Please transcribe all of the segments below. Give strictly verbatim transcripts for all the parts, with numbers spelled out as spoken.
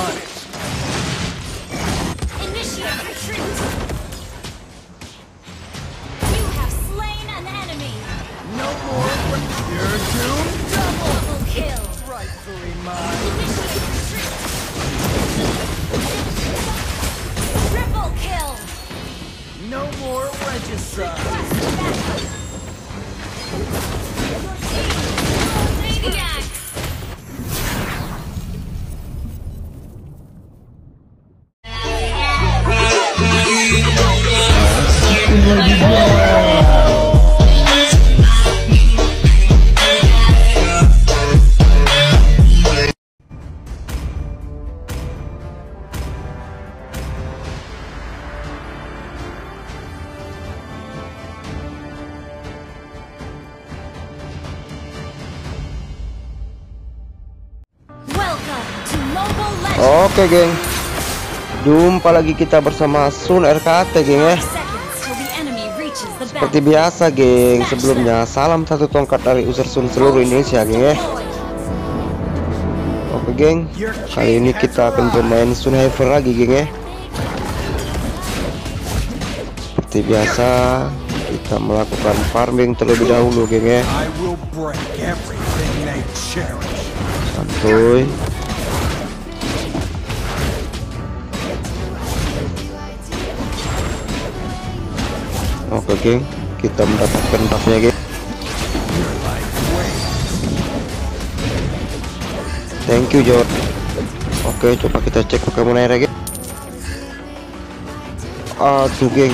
Initiate retreat. You have slain an enemy. No more. You're doomed. Double kill. Rightfully mine. Initiate retreat. Triple kill. No more regicide. Request backup. Maniacs. Welcome to Mobile Legends. Oke geng, jumpa lagi kita bersama Sun R K T geng ya. Seconds till the enemy reaches the Seperti battle. biasa geng, sebelumnya salam satu tongkat dari user Sun seluruh Indonesia geng ya. Oke geng, kali ini kita akan bermain Sun Haver lagi geng ya. Seperti biasa kita melakukan farming terlebih dahulu geng ya. I will break everything they cherish. Santuy. Oke geng, kita mendapatkan buffnya geng. Thank you Jod. Oke, coba kita cek Pokemon air geng. Aduh geng.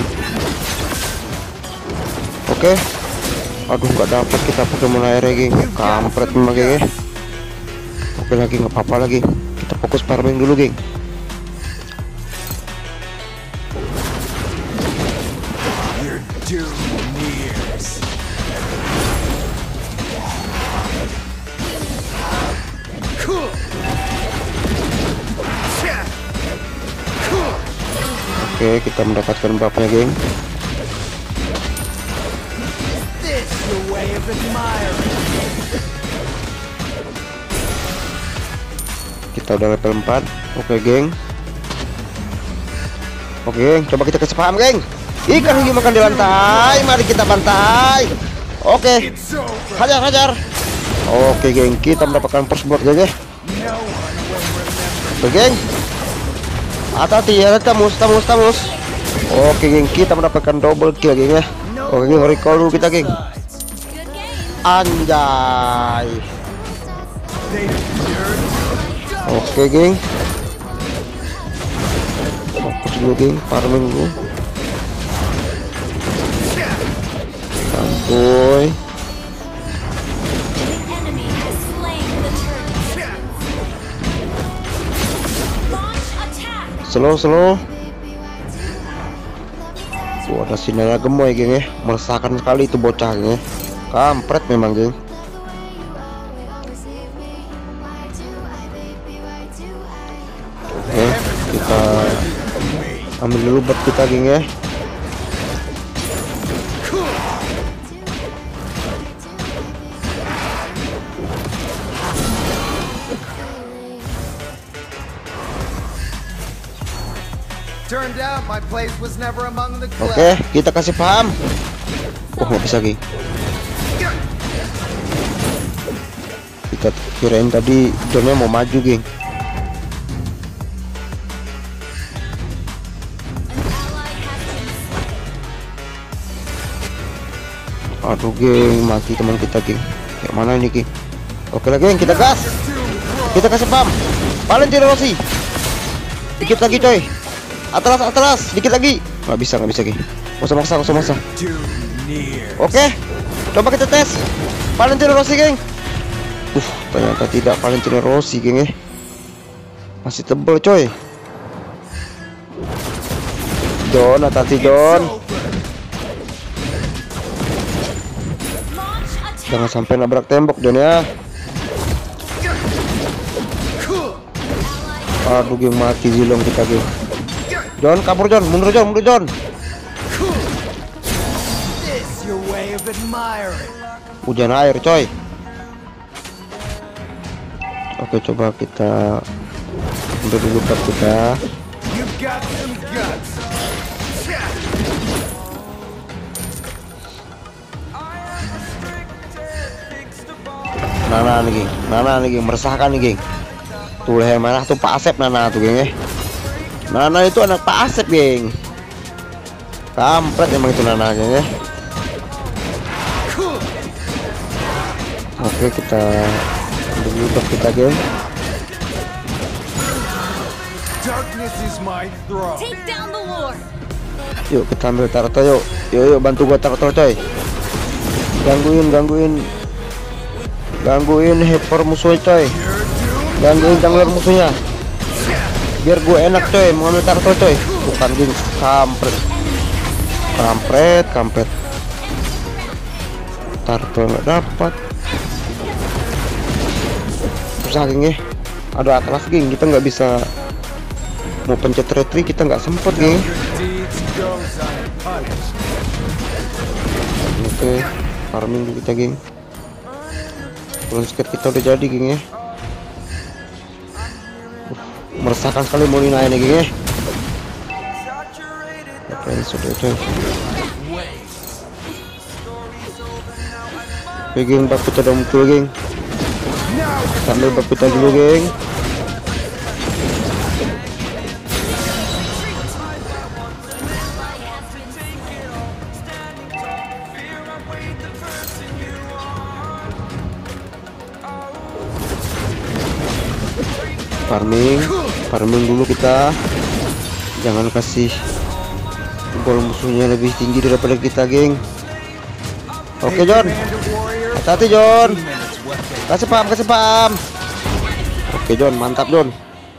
Oke. Aduh nggak dapat kita Pokemon air geng. Kampret memang geng ya. Oke lagi nggak apa-apa lagi. Kita fokus farming dulu geng. Your doom nears. Cool. Yeah. Cool. Oke, kita mendapatkan buffnya geng. This your way of admiring. Kita udah level empat. Oke geng. Oke geng, coba kita kasih paham geng. Ikan hiu makan di lantai, mari kita bantai. Oke, It's over. hajar hajar. Oke geng, kita mendapatkan first blood geng ya. No one will remember. Oke geng, hati-hati ya, tamus tamus tamus. Oke geng, kita mendapatkan double kill geng ya. Oke geng, recall dulu kita geng. Good game. Anjay. They feared. Oke geng, fokus dulu geng, farming dulu. Santuy. The enemy has slain the turret. Launch attack. Slow slow. Tuh ada sinyalnya gemoy geng ya, meresahkan sekali itu bocah geng ya. Kampret memang geng. Oke, kita ambil dulu buat kita geng ya. Turned out my place was never among the Oke, clever. kita kasih paham. Oh nggak bisa geng. Kita kirain tadi Johnnya mau maju geng. Aduh geng, mati teman kita geng. Kayak mana ini geng? Oke lah geng, kita gas. Kita kasih paham. Valentino Rossi. Dikit lagi coy. Atlas atlas, dikit lagi. Nggak bisa nggak bisa geng. Nggak usah maksa, nggak usah maksa. Doom nears. Oke, coba kita tes Valentino Rossi geng. Uh, ternyata tidak Valentino Rossi geng ya. Masih tebel coy. Don, hati-hati Don. Launch attack. Jangan sampai nabrak tembok Don ya. Aduh geng, mati Zilong kita geng. John kabur John, mundur John, mundur John. This your way of admiring. Hujan air coy. Oke coba kita Ambil dulu buff kita. You got some guts. Nana nih, geng. Nana nih, geng. Meresahkan nih, geng. Tuh leher merah tuh Pak Asep Nana tuh, geng ya. Nana itu anak Pak Asep, geng. Kampret emang itu Nana, geng ya. Oke, kita ambil dulu buff kita, geng. Darkness is my throne. Take down the Lord. Yuk kita ambil Tarto yuk. Yuk yuk bantu gua Tarto coy. Gangguin gangguin gangguin hyper musuh coy. Gangguin jungler musuhnya. Biar gue enak coy mengambil Tarto coy. Bukan geng, kampret. Kampret, kampret. Tarto nggak dapat. Susah geng ya. Ada Atlas geng, kita nggak bisa mau pencet retri, kita nggak sempet geng. Oke, farming dulu kita geng. Turun skate kita udah jadi geng ya. Uh, meresahkan sekali mau Nina ini geng ya. Apa yang sudah coy. Oke geng, bak kita udah muncul geng. Sambil bak kita dulu geng. Farming, farming dulu kita. Jangan kasih gol musuhnya lebih tinggi daripada kita, geng. Oke, John. Hati-hati, John. Kasih paham, kasih paham. Oke, John, mantap, John.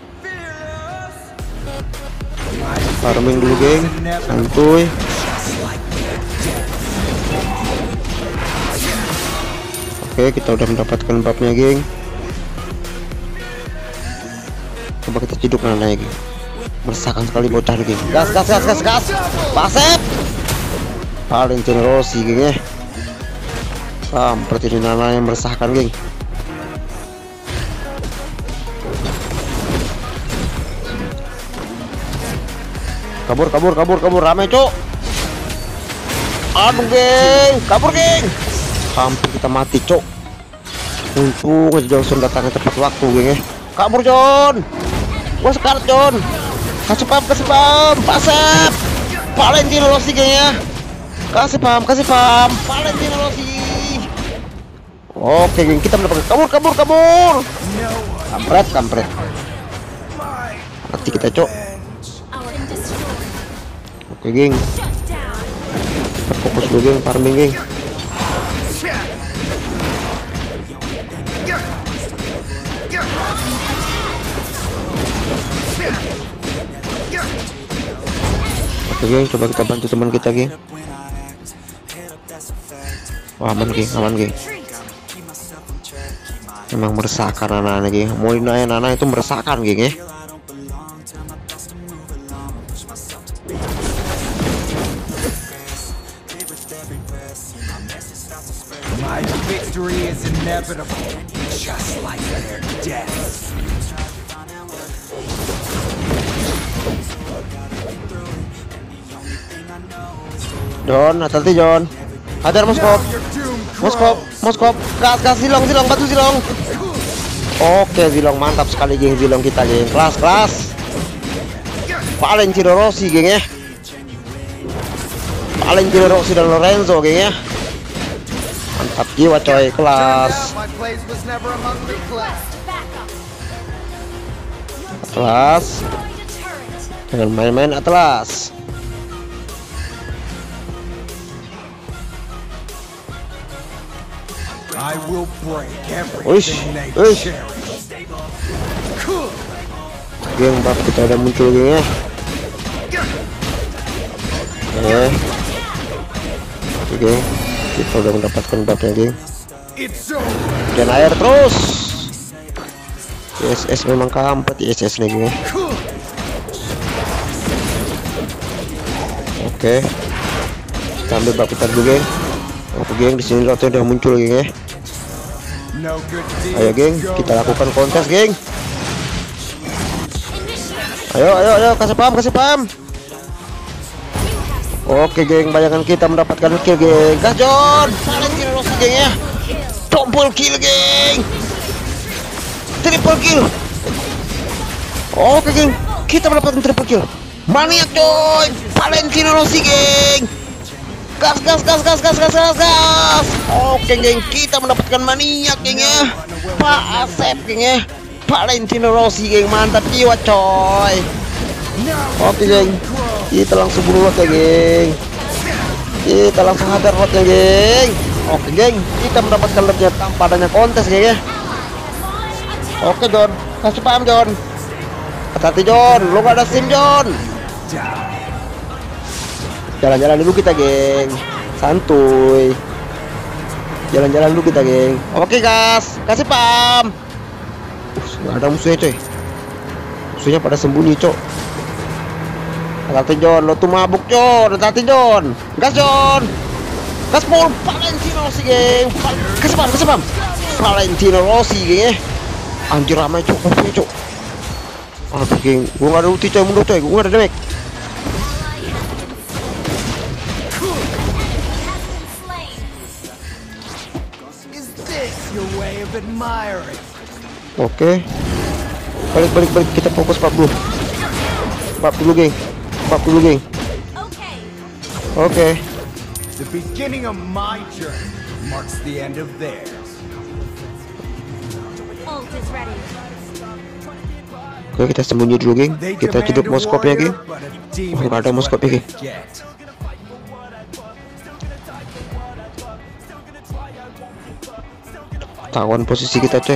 Farming dulu, geng. Santuy. Oke, kita udah mendapatkan buffnya, geng. Coba kita ciduk Nana lagi. Meresahkan sekali bocah lagi. Gas gas gas gas gas. Pasep. Valentino Rossi geng ya. Sampret ini Nana yang meresahkan geng. Kabur kabur kabur kabur rame cok. Aduh geng, kabur geng. Hampir kita mati cok. Untung aja Johnson datangnya tepat waktu geng ya. Kabur John. Gua sekarat John. Kasih paham, kasih paham. Pasep. Valentino Rossi kayaknya. Kasih paham, kasih paham. Valentino Rossi. Oke geng, kita mendapatkan kabur, kabur, kabur. Kampret, kampret. Mati kita cok. Oke geng. Fokus dulu geng, farming geng. Oke geng, coba kita bantu teman kita geng. Wah aman geng, aman geng. Emang meresahkan Nana geng. Mau Nina Nana itu meresahkan geng ya. My victory is inevitable, just like their death. John, hati-hati John. Hajar Moskop. Moskop, Moskop. Gas, gas Zilong, Zilong, bantu Zilong. Oke, Zilong mantap sekali geng Zilong kita geng. Kelas, kelas. Valentino Rossi geng ya. Valentino Rossi dan Lorenzo geng ya. Mantap jiwa coy, kelas. Atlas. Jangan main-main Atlas. I will break Wish, everything they wish. cherish. Geng buff kita udah muncul geng ya. Eh. Oke, kita udah mendapatkan buffnya geng. Dan air terus. I S S memang kampret I S S nih geng. Oke. Kita ambil buff kita dulu geng. Oke geng, di sini rotnya udah muncul geng ya. Ayo geng, kita lakukan kontes geng. Ayo, ayo, ayo, kasih paham, kasih paham. Oke, geng, bayangan kita mendapatkan kill, geng. Gas, John. Valentino Rossi, geng ya. Double kill, geng. Triple kill. Oke, geng, kita mendapatkan triple kill. Maniak, coy. Valentino Rossi, geng. Gas, gas, gas, gas, gas, gas, gas, gas. Oke, geng, kita mendapatkan maniak, geng ya. Pak Asep, geng ya. Valentino Rossi, geng, mantap jiwa, coy. Oke, geng, kita langsung bunuh ya, geng. Kita langsung hajar rotnya, geng. Oke, geng, kita mendapatkan lotnya tanpa adanya kontes, geng ya. Oke, John, kasih paham, John. Hati-hati, John, lo gak ada sim, John. Jalan-jalan dulu kita, geng. Santuy. Jalan-jalan dulu kita, geng. Oke, gas, kasih paham. Gak ada musuhnya, coy. Musuhnya pada sembunyi, cok. Hati-hati, John, lo tuh mabuk, John. Hati-hati, John. Gas, John. Gas full Valentino Rossi, geng. Kasih paham, kasih paham. Valentino Rossi, geng. Anjir, ramai, cok. Musuhnya, cok. Aduh, geng, gua gak ada ulti, coy. Mundur, coy. Gua gak ada damage. Oke, balik balik balik kita fokus empat puluh empat puluh, geng. empat puluh, geng. Oke. The beginning of my journey marks the end of theirs. Ult is ready. Oke, kita sembunyi dulu, geng. Kita cedok moskopnya, geng. Oh, nggak ada moskopnya, geng. Tawan posisi kita, coy.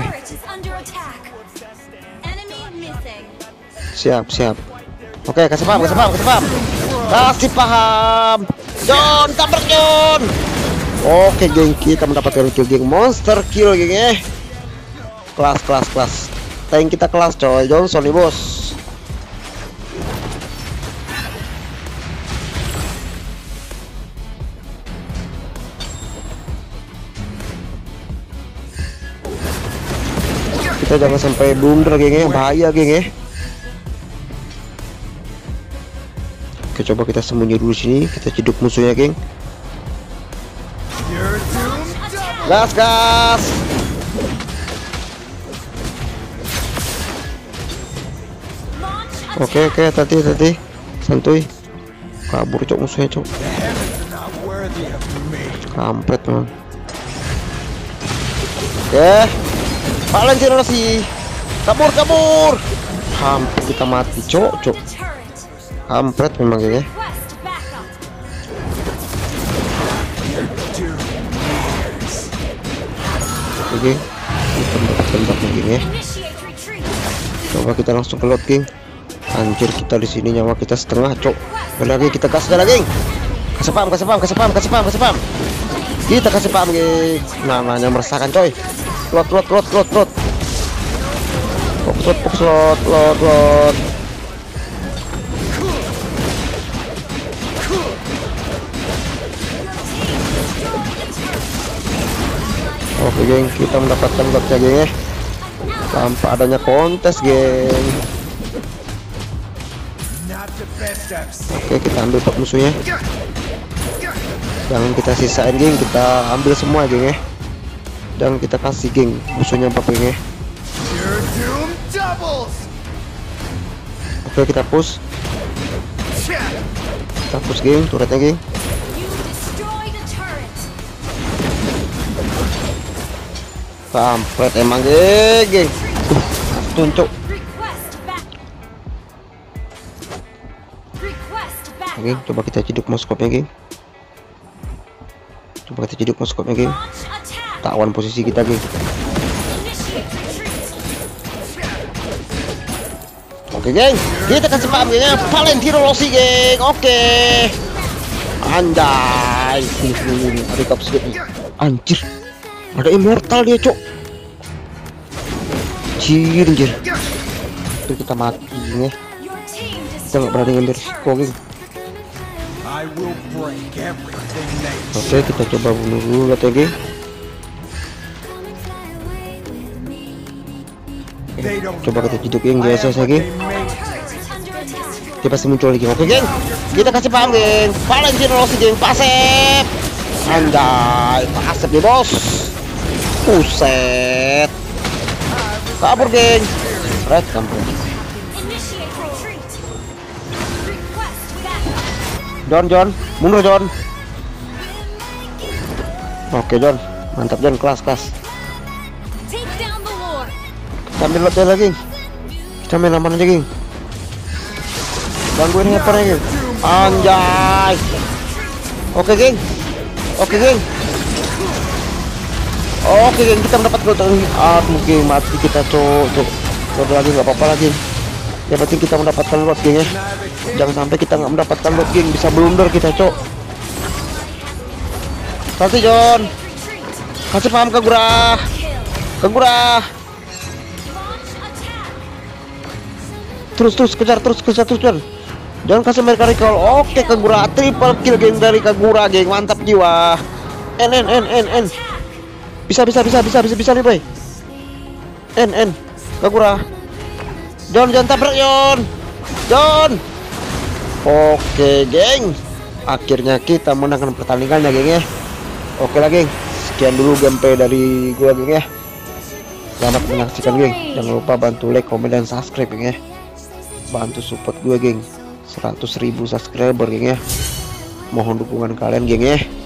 Siap, siap. Oke, kasih paham, kasih paham, kasih paham. Kasih paham. John, tabrak, John. Oke, geng, kita mendapatkan kill, geng. Monster kill, geng ya. Kelas, kelas, kelas. Tank kita kelas, coy. Johnson nih, bos. Kita jangan sampai blunder, geng ya. Bahaya, geng ya. Oke, coba kita sembunyi dulu sini. Kita ceduk musuhnya, geng. Gas, gas. Oke, oke, hati-hati, hati-hati. Santuy. Kabur, cok, musuhnya, cok. Kampret, man. Oke. Valentino Rossi. Kabur, kabur. Hampir kita mati, cok, cok. Kampret memang, geng ya. Oke, kita tembak, geng ya. Coba kita langsung ke lot, geng. Anjir, kita di sini nyawa kita setengah, cok. Lagi kita gas lagi, geng. Kasih paham, kasih paham, kasih paham, kasih paham, kasih paham. Kita kasih paham, geng. Namanya meresahkan, coy. Lot, lot, lot, lot, lot. Fokus, lot, fokus, lot, lot, lot. Oke, geng, kita mendapatkan lotnya, geng ya. Tanpa adanya kontes, geng. Oke, kita ambil pot musuhnya. Jangan kita sisain, geng. Kita ambil semua, geng ya. Dan kita kasih, geng, musuhnya apa, geng ya. Oke, kita push. Kita push, geng, turretnya, geng. Kampret emang, geng, geng. Uh, tuncuk. Oke, coba kita ceduk moskopnya, geng. Coba kita ceduk moskopnya, geng. Tawan posisi kita, geng. Oke, geng, kita kasih paham, geng ya. Valentino Rossi, geng. Oke. Anjay. Ada kapsul. Anjir. Ada immortal dia, cok. Anjir, anjir. Itu kita mati, geng ya. Kita nggak berani ngambil risiko, geng. Oke, kita coba bunuh dulu ya, geng. Coba kita ceduk, geng, biasa saja, geng. Dia pasti muncul lagi. Oke, geng. Kita kasih paham, geng. Valentino Rossi, geng. Pasep. Anjay, pasep nih, bos. Buset. Kabur, geng. Red kabur. Initiate retreat. Request backup. John, John. Mundur, John. Oke, John. Mantap, John. Kelas, kelas. Take down the Lord. Kita ambil lot lagi. Kita main aman aja, geng. Gangguin hypernya, geng. Anjay. Oke, geng. Oke, geng. Oke, geng. Kita mendapat gold. Aduh, geng. Mati kita, cok. Cok. Cok lagi, nggak apa-apa lagi. Yang penting kita mendapatkan lot, geng, ya. Jangan sampai kita nggak mendapatkan lot, geng. Bisa blunder kita, cok. Kasih, John. Kasih paham, Kagura. Kagura. Launch attack. Terus, terus. Kejar, terus. Kejar, terus, John. Jangan kasih mereka recall. Oke, Kagura. Triple kill, geng, dari Kagura, geng. Mantap jiwa. N, N, N, N, N. Bisa, bisa, bisa, bisa, bisa, bisa nih, boy. N, N. Kagura. John, John, tabrak, John. John. Oke, geng. Akhirnya kita menangkan pertandingannya, geng, ya. Oke lah, geng. Sekian dulu gameplay dari gua, geng, ya. Selamat menyaksikan, geng. Jangan lupa bantu like, komen, dan subscribe, geng, ya. Bantu support gue, geng. seratus ribu subscriber, geng, ya. Mohon dukungan kalian, geng, ya.